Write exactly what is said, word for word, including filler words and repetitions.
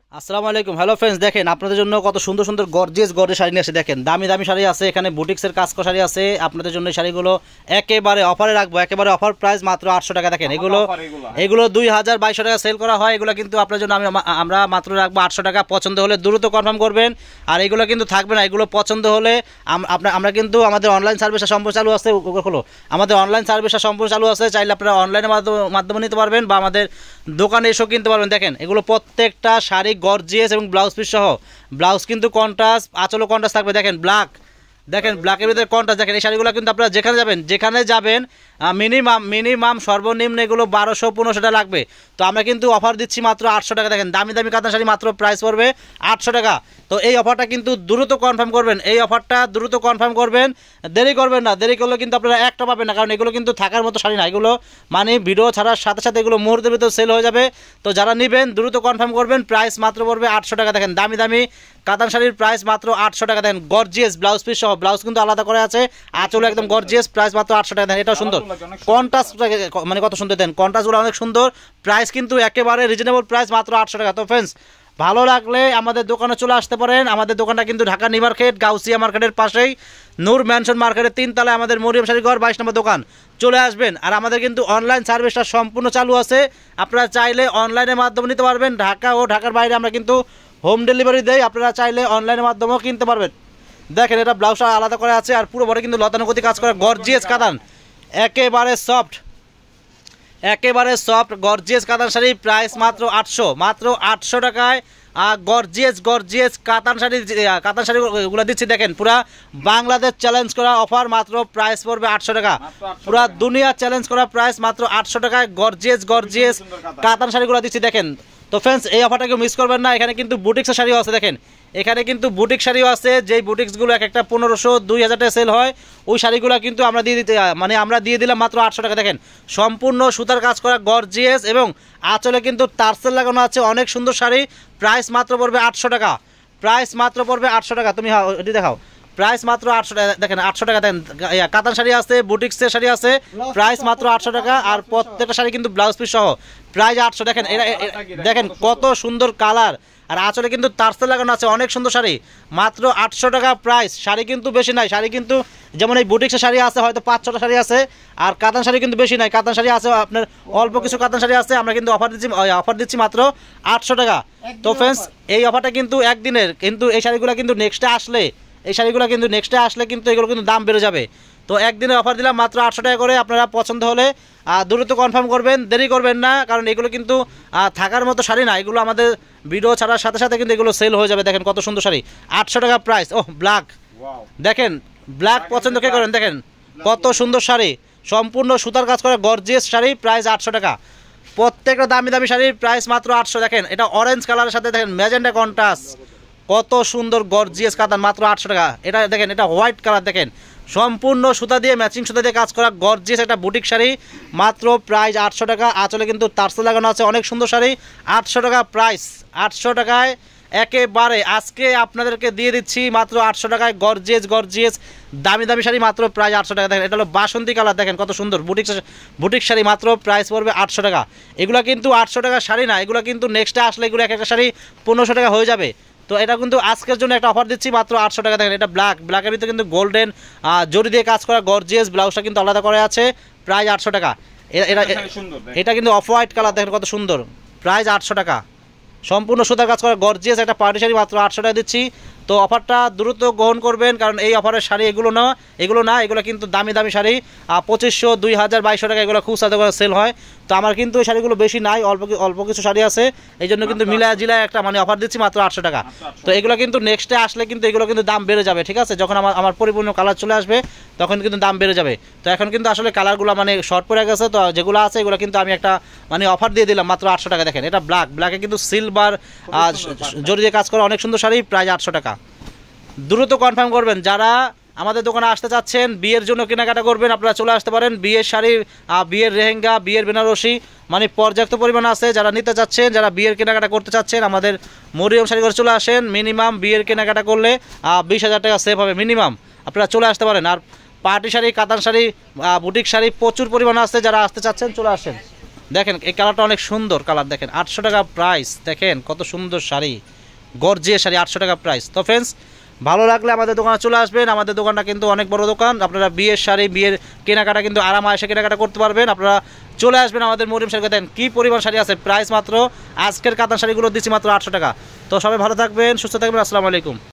আসসালামু আলাইকুম। Hello friends, দেখেন আপনাদের জন্য কত সুন্দর সুন্দর গর্জিয়াস গর্জেস শাড়ি নিয়ে আসে। দেখেন দামি দামি শাড়ি আছে, এখানে বুটিক্সের কাজ করা শাড়ি আছে আপনাদের জন্য। এই শাড়িগুলো একেবারে অফারে রাখবো, একেবারে অফার প্রাইস মাত্র আটশো টাকা। দেখেন এগুলো এগুলো দুই হাজার বাইশশো টাকা সেল করা হয়, এগুলো কিন্তু আপনার জন্য আমি আমরা মাত্র রাখবো আটশো টাকা। পছন্দ হলে দ্রুত কনফার্ম করবেন, আর এগুলো কিন্তু থাকবে না। এগুলো পছন্দ হলে আপনার আমরা কিন্তু আমাদের অনলাইন সার্ভিসটা সম্পূর্ণ চালু আছে। হলো আমাদের অনলাইন সার্ভিসটা সম্পূর্ণ চালু আছে, চাইলে আপনারা অনলাইনের মাধ্যমে নিতে পারবেন বা আমাদের দোকানে এসেও কিনতে পারবেন। দেখেন এগুলো প্রত্যেকটা শাড়ি গর্জিয়াস এবং ব্লাউজ পিস সহ। ব্লাউজ কিন্তু কন্ট্রাস্ট, আঁচলও কন্ট্রাস্ট থাকবে। দেখেন ব্ল্যাক, দেখেন ব্ল্যাকের ভিতরে কন্ট্রাস্ট। দেখেন এই শাড়িগুলো কিন্তু আপনারা যেখানে যাবেন যেখানে যাবেন মিনিমাম মিনিমাম সর্বনিম্ন এগুলো বারোশো পনেরোশো টাকা লাগবে। তো আমরা কিন্তু অফার দিচ্ছি মাত্র আটশো টাকা। দেখেন দামি দামি কাতান শাড়ি মাত্র প্রাইস পড়বে আটশো টাকা। তো এই অফারটা কিন্তু দ্রুত কনফার্ম করবেন, এই অফারটা দ্রুত কনফার্ম করবেন, দেরি করবেন না। দেরি করলে কিন্তু আপনারা একটা পাবেন না, কারণ এগুলো কিন্তু থাকার মতো শাড়ি না। এগুলো মানে ভিডিও ছাড়ার সাথে সাথে এগুলো মুহূর্তের ভিতরে সেল হয়ে যাবে। তো যারা নেবেন দ্রুত কনফার্ম করবেন, প্রাইস মাত্র পড়বে আটশো টাকা। দেখেন দামি দামি কাতান শাড়ির প্রাইস মাত্র আটশো টাকা। দেখেন গর্জিয়াস ব্লাউজ পিস সহ, ব্লাউজ কিন্তু আলাদা করে আছে, আঁচল একদম গর্জিয়াস, প্রাইস মাত্র আটশো টাকা। দেখেন এটাও সুন্দর, কন্ট্রাস্ট মানে কত সুন্দর। দেন কন্ট্রাস্টগুলো অনেক সুন্দর, প্রাইস কিন্তু একেবারে রিজনেবল প্রাইস মাত্র আটশো টাকা। তো ফ্রেন্ডস, ভালো লাগলে আমাদের দোকানে চলে আসতে পারেন। আমাদের দোকানটা কিন্তু ঢাকা নিউ মার্কেট গাউসিয়া মার্কেটের পাশেই, নূর ম্যানশন মার্কেটের তিন তলায় আমাদের মরিয়ম শাড়ি ঘর বাইশ নম্বর দোকান। চলে আসবেন। আর আমাদের কিন্তু অনলাইন সার্ভিসটা সম্পূর্ণ চালু আছে, আপনারা চাইলে অনলাইনের মাধ্যমে নিতে পারবেন। ঢাকা ও ঢাকার বাইরে আমরা কিন্তু হোম ডেলিভারি দেই, আপনারা চাইলে অনলাইনের মাধ্যমেও কিনতে পারবেন। দেখেন এটা ব্লাউজটা আলাদা করে আছে, আর পুরো বডি কিন্তু লতানুগতি কাজ করে, গর্জিয়াস কাতান, একেবারে সফট, একেবারে সফট গর্জিয়াস কাতান শাড়ি, প্রাইস মাত্র আটশো, মাত্র আটশো টাকায় গর্জিয়াস গর্জিয়াস কাতান শাড়ি কাতান শাড়িগুলো দিচ্ছি। দেখেন পুরা বাংলাদেশ চ্যালেঞ্জ করা অফার, মাত্র প্রাইস পড়বে আটশো টাকা। পুরা দুনিয়া চ্যালেঞ্জ করা প্রাইস মাত্র আটশো টাকায় গর্জিয়াস গর্জিয়াস কাতান শাড়িগুলো দিচ্ছি। দেখেন তো ফ্রেন্ডস, এই অফারটাকে মিস করবেন না। এখানে কিন্তু বুটিক্সের শাড়িও আছে। দেখেন এখানে কিন্তু বুটিক শাড়িও আছে, যেই বুটিক্সগুলো এক একটা পনেরোশো দুই হাজার টাকা সেল হয়, ওই শাড়িগুলো কিন্তু আমরা দিয়ে দিতে মানে আমরা দিয়ে দিলাম মাত্র আটশো টাকা। দেখেন সম্পূর্ণ সুতার কাজ করা গর্জিয়াস, এবং আঁচলে কিন্তু টার্সেল লাগানো আছে, অনেক সুন্দর শাড়ি, প্রাইস মাত্র পড়বে আটশো টাকা। প্রাইস মাত্র পড়বে আটশো টাকা। তুমি এটি দেখাও, প্রাইস মাত্র আটশো টাকা। দেখেন আটশো টাকা। দেখেন কাতান শাড়ি আছে, বুটিক্সের শাড়ি আছে, প্রাইস মাত্র আটশো টাকা। আর প্রত্যেকটা শাড়ি কিন্তু ব্লাউজ পিস সহ, প্রাইস আটশো। দেখেন এরা দেখেন কত সুন্দর কালার, আর আঁচলে কিন্তু টার্সেল লাগানো আছে, অনেক সুন্দর শাড়ি, মাত্র আটশো টাকা প্রাইস। শাড়ি কিন্তু বেশি নাই, শাড়ি কিন্তু যেমন এই বুটিক্সের শাড়ি আছে হয়তো পাঁচ ছটা শাড়ি আছে, আর কাতান শাড়ি কিন্তু বেশি নাই। কাতান শাড়ি আছে আপনার অল্প কিছু কাতান শাড়ি আছে, আমরা কিন্তু অফার দিচ্ছি অফার দিচ্ছি মাত্র আটশো টাকা। তো ফ্রেন্ডস, এই অফারটা কিন্তু একদিনের, কিন্তু এই শাড়িগুলো কিন্তু নেক্সটে আসলে এই শাড়িগুলো কিন্তু নেক্সটে আসলে কিন্তু এগুলো কিন্তু দাম বেড়ে যাবে। তো একদিনের অফার দিলাম মাত্র আটশো টাকা করে। আপনারা পছন্দ হলে দ্রুত কনফার্ম করবেন, দেরি করবেন না, কারণ এগুলো কিন্তু থাকার মতো শাড়ি না। এগুলো আমাদের ভিডিও ছাড়ার সাথে সাথে কিন্তু এগুলো সেল হয়ে যাবে। দেখেন কত সুন্দর শাড়ি, আটশো টাকা প্রাইস। ওহ ব্ল্যাক, দেখেন ব্ল্যাক পছন্দ কে করেন, দেখেন কত সুন্দর শাড়ি, সম্পূর্ণ সুতার কাজ করে গর্জিয়াস শাড়ি, প্রাইস আটশো টাকা। প্রত্যেকটা দামি দামি শাড়ির প্রাইস মাত্র আটশো। দেখেন এটা অরেঞ্জ কালারের সাথে দেখেন ম্যাজেন্ডা কন্ট্রাস্ট, কত সুন্দর গর্জিয়াস কাতান, মাত্র আটশো টাকা। এটা দেখেন এটা হোয়াইট কালার, দেখেন সম্পূর্ণ সুতা দিয়ে ম্যাচিং সুতা দিয়ে কাজ করা গর্জিয়াস একটা বুটিক শাড়ি, মাত্র প্রাইস আটশো টাকা। আঁচলে কিন্তু টার্সেল লাগানো আছে, অনেক সুন্দর শাড়ি, আটশো টাকা প্রাইস। আটশো টাকায় একেবারে আজকে আপনাদেরকে দিয়ে দিচ্ছি মাত্র আটশো টাকায় গর্জিয়াস গর্জিয়াস দামি দামি শাড়ি, মাত্র প্রাইস আটশো টাকা। দেখেন এটা হলো বাসন্তী কালার, দেখেন কত সুন্দর বুটিক বুটিক শাড়ি, মাত্র প্রাইস পড়বে আটশো টাকা। এগুলো কিন্তু আটশো টাকার শাড়ি না, এগুলো কিন্তু নেক্সটে আসলে এগুলো এক একটা শাড়ি পনেরোশো টাকা হয়ে যাবে। তো এটা কিন্তু আজকের জন্য একটা অফার দিচ্ছি মাত্র আটশো টাকা। দেখেন এটা ব্ল্যাক, ব্ল্যাকের ভিতরে কিন্তু গোল্ডেন জরি দিয়ে কাজ করা গর্জিয়াস, ব্লাউজটা কিন্তু আলাদা করে আছে, প্রাইস আটশো টাকা। এটা এটা কিন্তু অফ হোয়াইট কালার, দেখেন কত সুন্দর, প্রাইস আটশো টাকা। সম্পূর্ণ সুতার কাজ করা গর্জিয়াস একটা পার্টি শাড়ি, মাত্র আটশো টাকা দিচ্ছি। তো অফারটা দ্রুত গ্রহণ করবেন, কারণ এই অফারের শাড়ি এগুলো না, এগুলো না এগুলো কিন্তু দামি দামি শাড়ি, পঁচিশশো দুই হাজার বাইশশো টাকা এগুলো খুব সাথে করে সেল হয়। তো আমার কিন্তু এই শাড়িগুলো বেশি নাই, অল্প অল্প কিছু শাড়ি আছে, এই জন্য কিন্তু মিলায় জিলায় একটা মানে অফার দিচ্ছি মাত্র আটশো টাকা। তো এগুলো কিন্তু নেক্সটে আসলে কিন্তু এগুলো কিন্তু দাম বেড়ে যাবে, ঠিক আছে? যখন আমার আমার পরিপূর্ণ কালার চলে আসবে তখন কিন্তু দাম বেড়ে যাবে। তো এখন কিন্তু আসলে কালারগুলো মানে শর্ট পড়ে গেছে, তো যেগুলো আছে এগুলো কিন্তু আমি একটা মানে অফার দিয়ে দিলাম মাত্র আটশো টাকা। দেখেন এটা ব্ল্যাক, ব্ল্যাকে কিন্তু সিলভার জরি দিয়ে কাজ করা অনেক সুন্দর শাড়ি, প্রাইস আটশো টাকা। দ্রুত কনফার্ম করবেন। যারা আমাদের দোকানে আসতে চাচ্ছেন, বিয়ের জন্য কেনাকাটা করবেন, আপনারা চলে আসতে পারেন। বিয়ের শাড়ি, বিয়ের লেহেঙ্গা, বিয়ের বেনারসি মানে পর্যাপ্ত পরিমাণ আছে। যারা নিতে চাচ্ছেন, যারা বিয়ের কেনাকাটা করতে চাচ্ছেন, আমাদের মরিয়ম শাড়ি করে চলে আসেন। মিনিমাম বিয়ের কেনাকাটা করলে বিশ হাজার টাকা সেভ হবে মিনিমাম, আপনারা চলে আসতে পারেন। আর পার্টি শাড়ি, কাতান শাড়ি, বুটিক শাড়ি প্রচুর পরিমাণে আছে, যারা আসতে চাচ্ছেন চলে আসেন। দেখেন এই কালারটা অনেক সুন্দর কালার, দেখেন আটশো টাকা প্রাইস, দেখেন কত সুন্দর শাড়ি, গর্জিয়াস শাড়ি, আটশো টাকা প্রাইস। তো ফ্রেন্ডস ভালো লাগলে আমাদের দোকানে চলে আসবেন, আমাদের দোকানটা কিন্তু অনেক বড় দোকান, আপনারা বিয়ের শাড়ি বিয়ের কেনাকাটা কিন্তু আরাম আয়েসে কেনাকাটা করতে পারবেন। আপনারা চলে আসবেন আমাদের মরিয়ম শাড়ি, দেন কী পরিমাণ শাড়ি আছে, প্রাইস মাত্র আজকের কাতান শাড়িগুলো দিচ্ছি মাত্র আটশো টাকা। তো সবাই ভালো থাকবেন, সুস্থ থাকবেন, আসসালামু আলাইকুম।